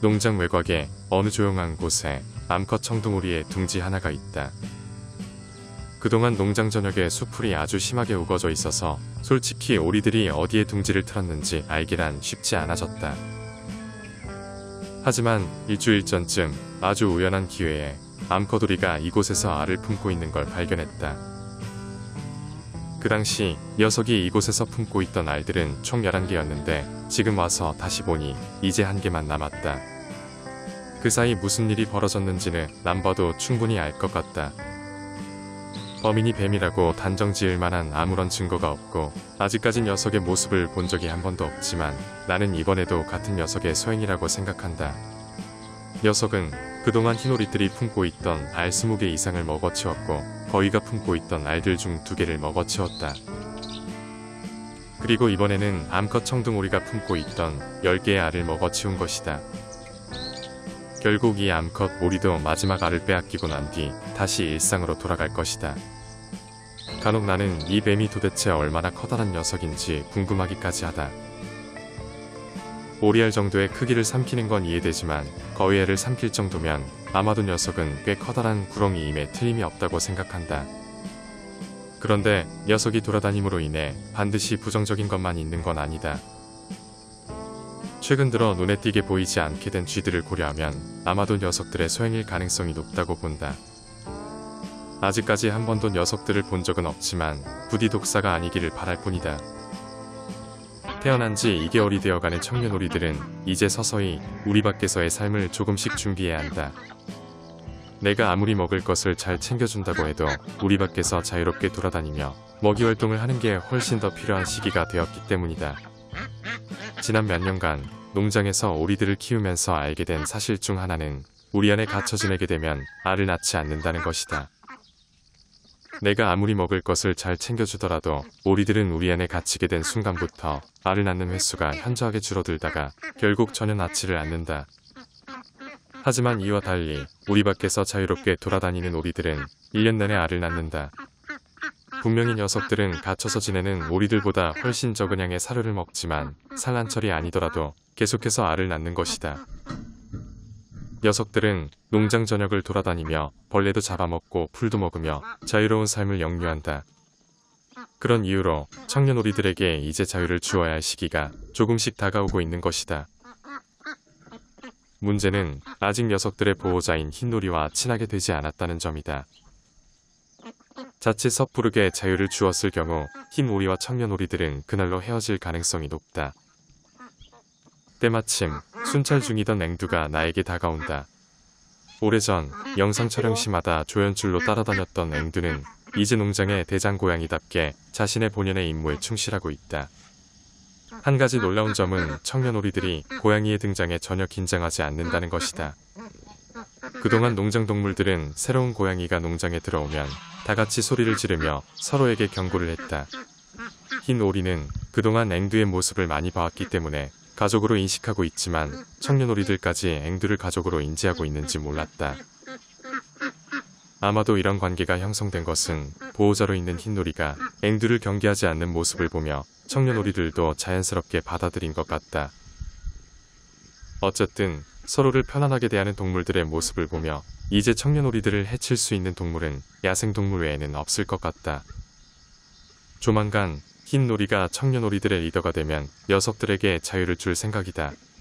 농장 외곽에 어느 조용한 곳에 암컷 청둥오리의 둥지 하나가 있다. 그동안 농장 전역에 수풀이 아주 심하게 우거져 있어서 솔직히 오리들이 어디에 둥지를 틀었는지 알기란 쉽지 않아졌다. 하지만 일주일 전쯤 아주 우연한 기회에 암컷 오리가 이곳에서 알을 품고 있는 걸 발견했다. 그 당시 녀석이 이곳에서 품고 있던 알들은 총 11개였는데 지금 와서 다시 보니 이제 1개만 남았다. 그 사이 무슨 일이 벌어졌는지는 난 봐도 충분히 알 것 같다. 범인이 뱀이라고 단정 지을 만한 아무런 증거가 없고 아직까지 녀석의 모습을 본 적이 한 번도 없지만 나는 이번에도 같은 녀석의 소행이라고 생각한다. 녀석은 그동안 흰오리들이 품고 있던 알 20개 이상을 먹어치웠고 거위가 품고 있던 알들 중 2개를 먹어치웠다. 그리고 이번에는 암컷 청둥오리가 품고 있던 10개의 알을 먹어치운 것이다. 결국 이 암컷 오리도 마지막 알을 빼앗기고 난 뒤 다시 일상으로 돌아갈 것이다. 간혹 나는 이 뱀이 도대체 얼마나 커다란 녀석인지 궁금하기까지 하다. 오리알 정도의 크기를 삼키는 건 이해되지만 거위알을 삼킬 정도면 아마도 녀석은 꽤 커다란 구렁이임에 틀림이 없다고 생각한다. 그런데 녀석이 돌아다님으로 인해 반드시 부정적인 것만 있는 건 아니다. 최근 들어 눈에 띄게 보이지 않게 된 쥐들을 고려하면 아마도 녀석들의 소행일 가능성이 높다고 본다. 아직까지 한 번도 녀석들을 본 적은 없지만 부디 독사가 아니기를 바랄 뿐이다. 태어난 지 2개월이 되어가는 청년오리들은 이제 서서히 우리 밖에서의 삶을 조금씩 준비해야 한다. 내가 아무리 먹을 것을 잘 챙겨준다고 해도 우리 밖에서 자유롭게 돌아다니며 먹이 활동을 하는 게 훨씬 더 필요한 시기가 되었기 때문이다. 지난 몇 년간 농장에서 오리들을 키우면서 알게 된 사실 중 하나는 우리 안에 갇혀 지내게 되면 알을 낳지 않는다는 것이다. 내가 아무리 먹을 것을 잘 챙겨주더라도 오리들은 우리 안에 갇히게 된 순간부터 알을 낳는 횟수가 현저하게 줄어들다가 결국 전혀 낳지를 않는다. 하지만 이와 달리 우리 밖에서 자유롭게 돌아다니는 오리들은 1년 내내 알을 낳는다. 분명히 녀석들은 갇혀서 지내는 오리들보다 훨씬 적은 양의 사료를 먹지만 산란철이 아니더라도 계속해서 알을 낳는 것이다. 녀석들은 농장 전역을 돌아다니며 벌레도 잡아먹고 풀도 먹으며 자유로운 삶을 영유한다. 그런 이유로 청년오리들에게 이제 자유를 주어야 할 시기가 조금씩 다가오고 있는 것이다. 문제는 아직 녀석들의 보호자인 흰오리와 친하게 되지 않았다는 점이다. 자칫 섣부르게 자유를 주었을 경우 흰오리와 청년오리들은 그날로 헤어질 가능성이 높다. 때마침 순찰 중이던 앵두가 나에게 다가온다. 오래전 영상 촬영 시마다 조연출로 따라다녔던 앵두는 이제 농장의 대장고양이답게 자신의 본연의 임무에 충실하고 있다. 한 가지 놀라운 점은 청년오리들이 고양이의 등장에 전혀 긴장하지 않는다는 것이다. 그동안 농장 동물들은 새로운 고양이가 농장에 들어오면 다같이 소리를 지르며 서로에게 경고를 했다. 흰 오리는 그동안 앵두의 모습을 많이 봐왔기 때문에 가족으로 인식하고 있지만 청년오리들까지 앵두를 가족으로 인지하고 있는지 몰랐다. 아마도 이런 관계가 형성된 것은 보호자로 있는 흰오리가 앵두를 경계하지 않는 모습을 보며 청년오리들도 자연스럽게 받아들인 것 같다. 어쨌든 서로를 편안하게 대하는 동물들의 모습을 보며 이제 청년오리들을 해칠 수 있는 동물은 야생동물 외에는 없을 것 같다. 조만간 흰오리가 청년오리들의 리더가 되면 녀석들에게 자유를 줄 생각이다.